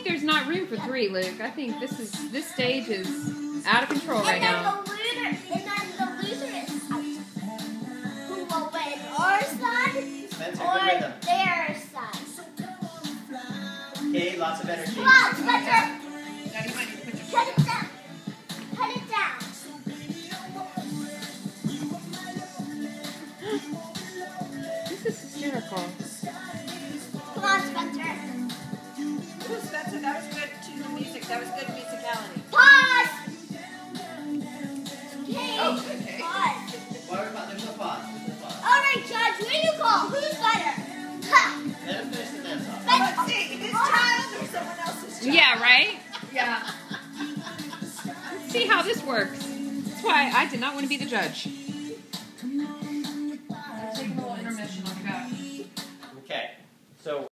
there's not room for 3, Luke. I think this stage is out of control right now. And then the loser is out. Who will win? Our side or their side? Okay, lots of energy. Come on, Spencer. Now you might need to put your Cut it down. Cut it down. This is hysterical. Come on, Spencer. Ooh, Spencer, that was good to the music. That was good musicality. Pause. Okay. Oh, okay. Pause. There's no pause. There's no pause. All right, Judge. What do you call? Who's better? Ha. Let him finish the dance off. Let's see, his child or someone else's child? Yeah, right? Yeah. Let's see how this works. That's why I did not want to be the judge. Take a little intermission. I'll be back. Okay, so